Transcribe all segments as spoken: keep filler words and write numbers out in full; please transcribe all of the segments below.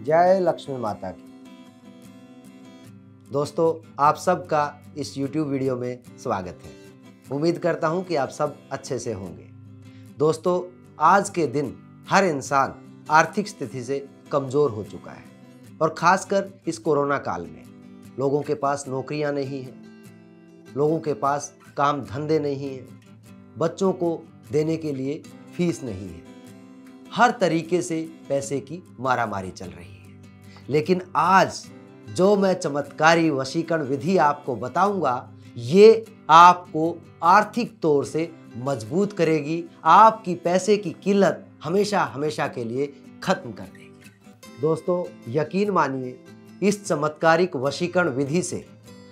जय लक्ष्मी माता की। दोस्तों, आप सबका इस यूट्यूब वीडियो में स्वागत है। उम्मीद करता हूं कि आप सब अच्छे से होंगे। दोस्तों, आज के दिन हर इंसान आर्थिक स्थिति से कमज़ोर हो चुका है और ख़ासकर इस कोरोना काल में लोगों के पास नौकरियां नहीं हैं, लोगों के पास काम धंधे नहीं हैं, बच्चों को देने के लिए फीस नहीं है। हर तरीके से पैसे की मारामारी चल रही है। लेकिन आज जो मैं चमत्कारी वशीकरण विधि आपको बताऊंगा, ये आपको आर्थिक तौर से मजबूत करेगी, आपकी पैसे की किल्लत हमेशा हमेशा के लिए खत्म कर देगी। दोस्तों, यकीन मानिए, इस चमत्कारिक वशीकरण विधि से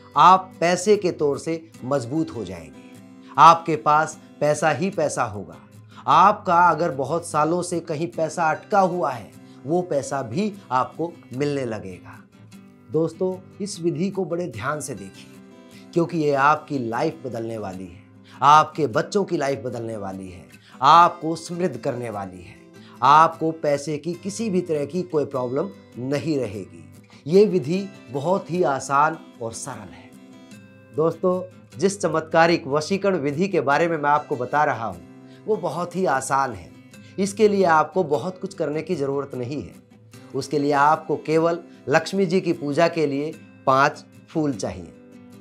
आप पैसे के तौर से मजबूत हो जाएंगे। आपके पास पैसा ही पैसा होगा। आपका अगर बहुत सालों से कहीं पैसा अटका हुआ है, वो पैसा भी आपको मिलने लगेगा। दोस्तों, इस विधि को बड़े ध्यान से देखिए, क्योंकि ये आपकी लाइफ बदलने वाली है, आपके बच्चों की लाइफ बदलने वाली है, आपको समृद्ध करने वाली है। आपको पैसे की किसी भी तरह की कोई प्रॉब्लम नहीं रहेगी। ये विधि बहुत ही आसान और सरल है। दोस्तों, जिस चमत्कारिक वशीकरण विधि के बारे में मैं आपको बता रहा हूँ, वो बहुत ही आसान है। इसके लिए आपको बहुत कुछ करने की ज़रूरत नहीं है। उसके लिए आपको केवल लक्ष्मी जी की पूजा के लिए पांच फूल चाहिए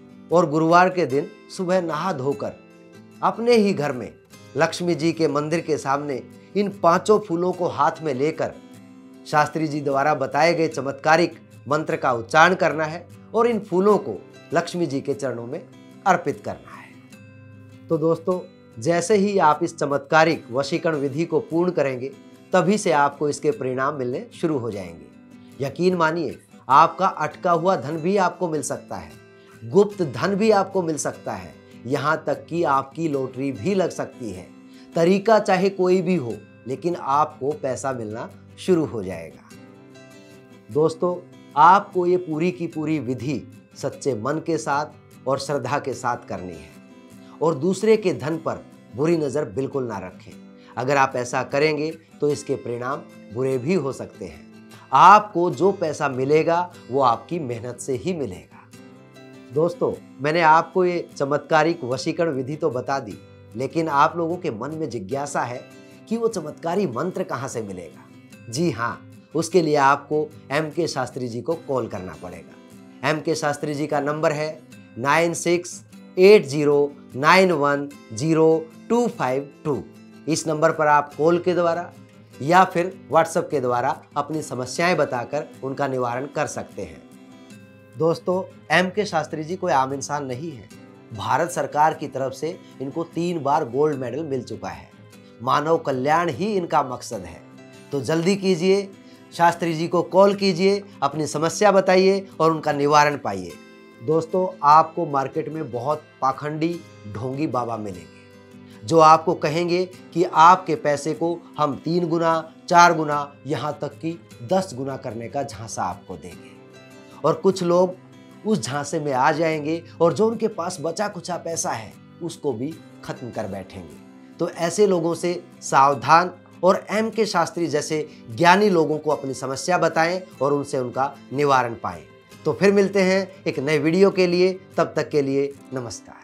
और गुरुवार के दिन सुबह नहा धोकर अपने ही घर में लक्ष्मी जी के मंदिर के सामने इन पांचों फूलों को हाथ में लेकर शास्त्री जी द्वारा बताए गए चमत्कारिक मंत्र का उच्चारण करना है और इन फूलों को लक्ष्मी जी के चरणों में अर्पित करना है। तो दोस्तों, जैसे ही आप इस चमत्कारिक वशीकरण विधि को पूर्ण करेंगे, तभी से आपको इसके परिणाम मिलने शुरू हो जाएंगे। यकीन मानिए, आपका अटका हुआ धन भी आपको मिल सकता है, गुप्त धन भी आपको मिल सकता है, यहाँ तक कि आपकी लॉटरी भी लग सकती है। तरीका चाहे कोई भी हो, लेकिन आपको पैसा मिलना शुरू हो जाएगा। दोस्तों, आपको ये पूरी की पूरी विधि सच्चे मन के साथ और श्रद्धा के साथ करनी है और दूसरे के धन पर बुरी नज़र बिल्कुल ना रखें। अगर आप ऐसा करेंगे तो इसके परिणाम बुरे भी हो सकते हैं। आपको जो पैसा मिलेगा वो आपकी मेहनत से ही मिलेगा। दोस्तों, मैंने आपको ये चमत्कारिक वशीकरण विधि तो बता दी, लेकिन आप लोगों के मन में जिज्ञासा है कि वो चमत्कारी मंत्र कहाँ से मिलेगा। जी हाँ, उसके लिए आपको एम के शास्त्री जी को कॉल करना पड़ेगा। एम के शास्त्री जी का नंबर है nine six eight zero nine one zero two five two. इस नंबर पर आप कॉल के द्वारा या फिर व्हाट्सएप के द्वारा अपनी समस्याएं बताकर उनका निवारण कर सकते हैं। दोस्तों, एम के शास्त्री जी कोई आम इंसान नहीं है। भारत सरकार की तरफ से इनको तीन बार गोल्ड मेडल मिल चुका है। मानव कल्याण ही इनका मकसद है। तो जल्दी कीजिए, शास्त्री जी को कॉल कीजिए, अपनी समस्या बताइए और उनका निवारण पाइए। दोस्तों, आपको मार्केट में बहुत पाखंडी ढोंगी बाबा मिलेंगे जो आपको कहेंगे कि आपके पैसे को हम तीन गुना, चार गुना, यहाँ तक कि दस गुना करने का झांसा आपको देंगे। और कुछ लोग उस झांसे में आ जाएंगे और जो उनके पास बचा कुचा पैसा है उसको भी खत्म कर बैठेंगे। तो ऐसे लोगों से सावधान और एम के शास्त्री जैसे ज्ञानी लोगों को अपनी समस्या बताएं और उनसे उनका निवारण पाएं। तो फिर मिलते हैं एक नए वीडियो के लिए। तब तक के लिए नमस्कार।